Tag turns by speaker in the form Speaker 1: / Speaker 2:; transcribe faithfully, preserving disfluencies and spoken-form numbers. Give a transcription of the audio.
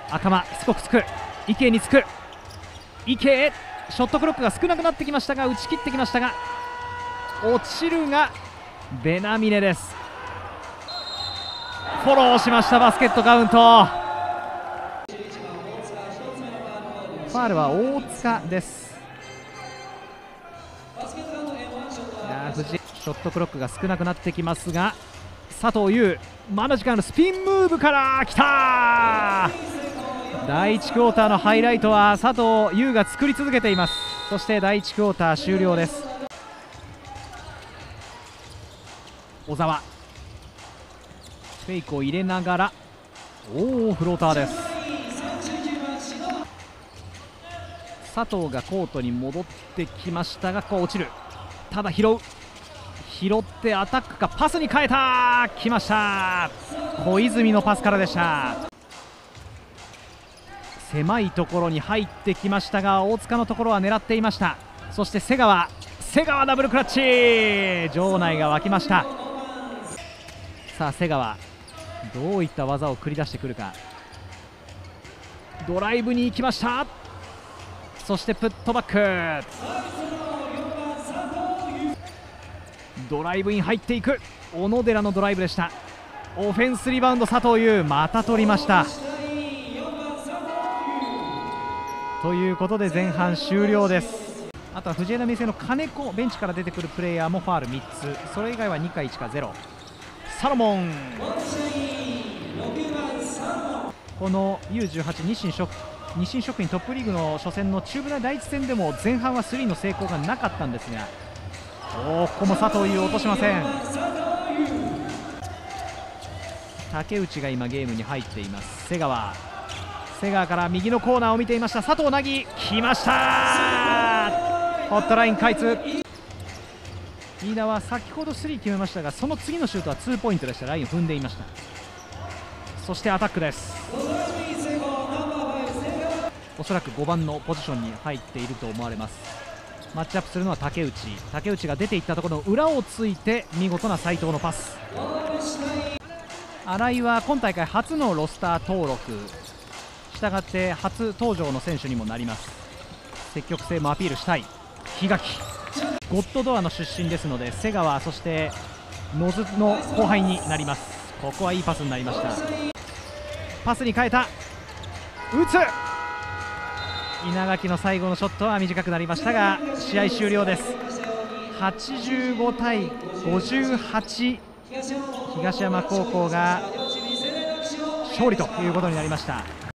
Speaker 1: 赤間しつこくつく、池につく、池ショットクロックが少なくなってきましたが打ち切ってきましたが落ちるがベナミネです。フォローしました。バスケットカウント。ファールは大塚です。いや藤井ショットクロックが少なくなってきますが佐藤優まだ時間ある。スピンムーブから来た。だいいちクォーターのハイライトは佐藤優が作り続けています。そしてだいいちクォーター終了です。小澤フェイクを入れながらおおフローターです。佐藤がコートに戻ってきましたがここ落ちる。ただ拾う拾ってアタックかパスに変えた。来ました小泉のパスからでした。狭いところに入ってきましたが大塚のところは狙っていました。そして瀬川瀬川ダブルクラッチ場内が沸きました。さあ瀬川どういった技を繰り出してくるか。ドライブに行きました。そしてプットバックドライブイン入っていく小野寺のドライブでした。オフェンスリバウンド佐藤優また取りました。ということで前半終了です。あとは藤枝明誠の金子ベンチから出てくるプレーヤーもファールみっつ、それ以外はにかいちかゼロ。サロモンこの ユーじゅうはち 日清食日清食品トップリーグの初戦の中部大第一戦でも前半はスリーの成功がなかったんですがおここも佐藤優落としません。竹内が今ゲームに入っています。瀬川瀬川から右のコーナーを見ていました。佐藤凪来ました。ホットライン開通。飯田は先ほどスリー決めましたがその次のシュートはツーポイントでした。ラインを踏んでいました。そしてアタックです。おそらくごばんのポジションに入っていると思われます。マッチアップするのは竹内竹内が出ていったところの裏をついて見事な斉藤のパス。新井は今大会初のロスター登録したがって初登場の選手にもなります。積極性もアピールしたい。檜垣ゴッドドアの出身ですので瀬川そして野津の後輩になります。ここはいいパスになりました。パスに変えた打つ稲垣の最後のショットは短くなりましたが試合終了です。はちじゅうごたいごじゅうはち東山高校が勝利ということになりました。